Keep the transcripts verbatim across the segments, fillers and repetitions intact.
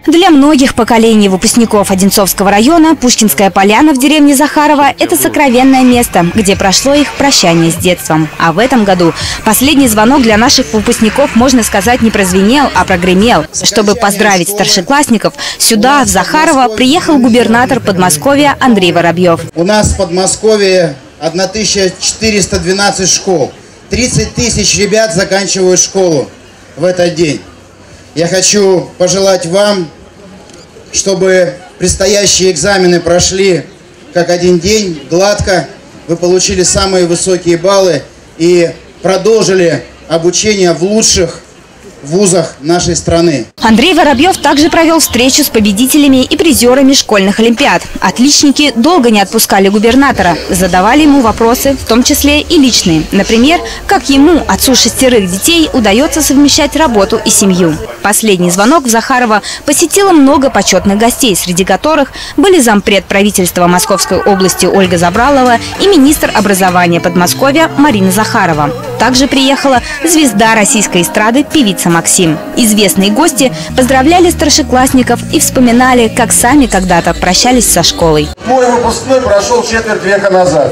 Для многих поколений выпускников Одинцовского района Пушкинская поляна в деревне Захарова – это сокровенное место, где прошло их прощание с детством. А в этом году последний звонок для наших выпускников, можно сказать, не прозвенел, а прогремел. Чтобы поздравить старшеклассников, сюда, в Захарово, приехал губернатор Подмосковья Андрей Воробьев. У нас в Подмосковье тысяча четыреста двенадцать школ. тридцать тысяч ребят заканчивают школу в этот день. Я хочу пожелать вам, чтобы предстоящие экзамены прошли как один день, гладко. Вы получили самые высокие баллы и продолжили обучение в лучших вузах нашей страны. Андрей Воробьев также провел встречу с победителями и призерами школьных олимпиад. Отличники долго не отпускали губернатора, задавали ему вопросы, в том числе и личные. Например, как ему, отцу шестерых детей, удается совмещать работу и семью. Последний звонок в Захарово посетило много почетных гостей, среди которых были зампред правительства Московской области Ольга Забралова и министр образования Подмосковья Марина Захарова. Также приехала звезда российской эстрады певица Максим. Известные гости поздравляли старшеклассников и вспоминали, как сами когда-то прощались со школой. Мой выпускной прошел четверть века назад.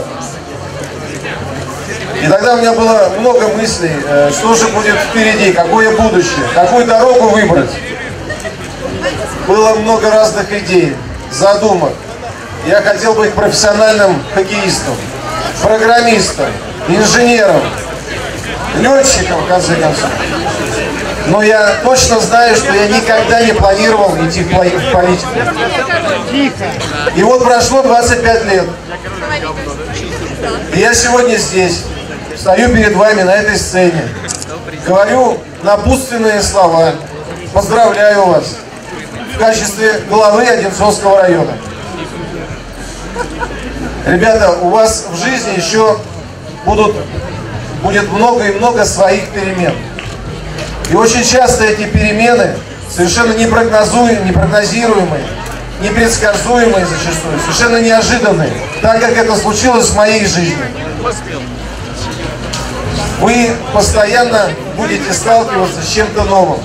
И тогда у меня было много мыслей, что же будет впереди, какое будущее, какую дорогу выбрать. Было много разных идей, задумок. Я хотел быть профессиональным хоккеистом, программистом, инженером, летчиком, в конце концов. Но я точно знаю, что я никогда не планировал идти в политику. И вот прошло двадцать пять лет. И я сегодня здесь, стою перед вами на этой сцене. Говорю напутственные слова. Поздравляю вас в качестве главы Одинцовского района. Ребята, у вас в жизни еще будут, будет много и много своих перемен. И очень часто эти перемены совершенно непрогнозуемые, непрогнозируемые, непредсказуемые зачастую, совершенно неожиданные, так как это случилось в моей жизни. Вы постоянно будете сталкиваться с чем-то новым.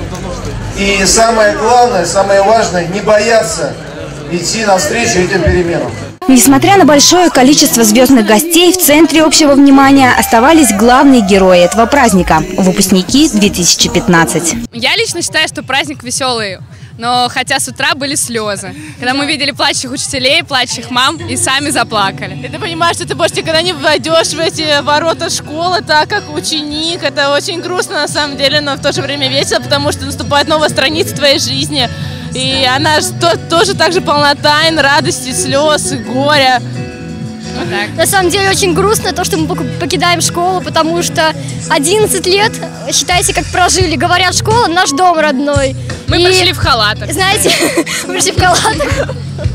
И самое главное, самое важное, не бояться идти навстречу этим переменам. Несмотря на большое количество звездных гостей, в центре общего внимания оставались главные герои этого праздника – выпускники две тысячи пятнадцать. Я лично считаю, что праздник веселый, но хотя с утра были слезы. Когда мы видели плачущих учителей, плачущих мам и сами заплакали. И ты понимаешь, что ты больше никогда не войдешь в эти ворота школы, так как ученик. Это очень грустно на самом деле, но в то же время весело, потому что наступает новая страница твоей жизни. И она то, тоже так же полна тайн, радости, слез и горя. Вот так. На самом деле очень грустно то, что мы покидаем школу, потому что одиннадцать лет, считайте, как прожили. Говорят, школа наш дом родной. Мы и, пришли в халатах. Знаете, мы пришли в халатах.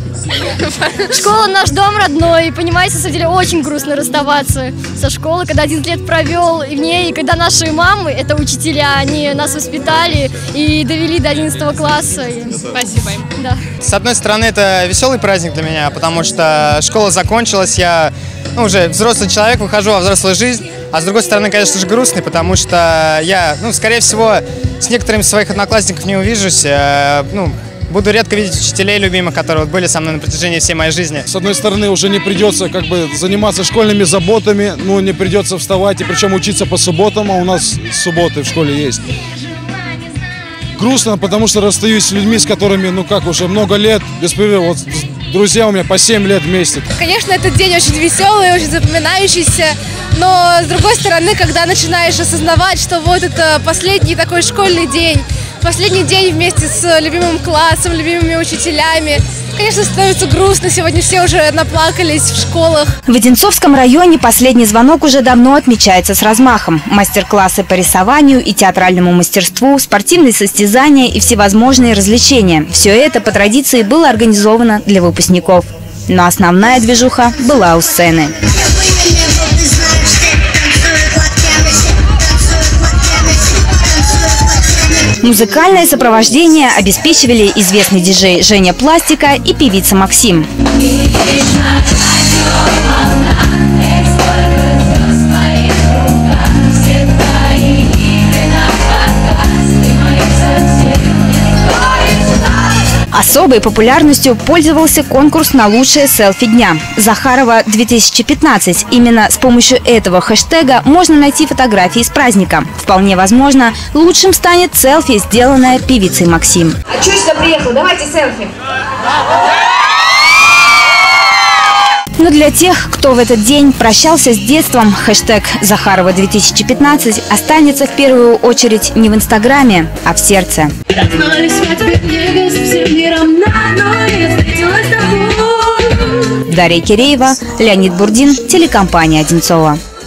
Школа наш дом родной, и, понимаете, на самом деле очень грустно расставаться со школой, когда одиннадцать лет провел в ней, и когда наши мамы, это учителя, они нас воспитали и довели до одиннадцатого класса. Спасибо им. Да. С одной стороны, это веселый праздник для меня, потому что школа закончилась, я ну, уже взрослый человек, выхожу во взрослую жизнь. А с другой стороны, конечно же, грустный, потому что я, ну, скорее всего, с некоторыми своих одноклассников не увижусь, э, ну, буду редко видеть учителей любимых, которые вот были со мной на протяжении всей моей жизни. С одной стороны, уже не придется как бы заниматься школьными заботами, ну, не придется вставать, и причем учиться по субботам, а у нас субботы в школе есть. Грустно, потому что расстаюсь с людьми, с которыми, ну как, уже много лет, беспрерывно, вот друзья у меня по семь лет вместе. Конечно, этот день очень веселый, очень запоминающийся, но с другой стороны, когда начинаешь осознавать, что вот это последний такой школьный день, последний день вместе с любимым классом, любимыми учителями. Конечно, становится грустно. Сегодня все уже наплакались в школах. В Одинцовском районе последний звонок уже давно отмечается с размахом. Мастер-классы по рисованию и театральному мастерству, спортивные состязания и всевозможные развлечения. Все это по традиции было организовано для выпускников. Но основная движуха была у сцены. Музыкальное сопровождение обеспечивали известный диджей Женя Пластика и певица Максим. Особой популярностью пользовался конкурс на лучшее селфи дня «Захарова две тысячи пятнадцать». Именно с помощью этого хэштега можно найти фотографии с праздника. Вполне возможно, лучшим станет селфи, сделанное певицей Максим. А что сюда приехал? Давайте селфи. Но для тех, кто в этот день прощался с детством, хэштег «Захарова две тысячи пятнадцать» останется в первую очередь не в Инстаграме, а в сердце. Дарья Киреева, Леонид Бурдин, телекомпания «Одинцова».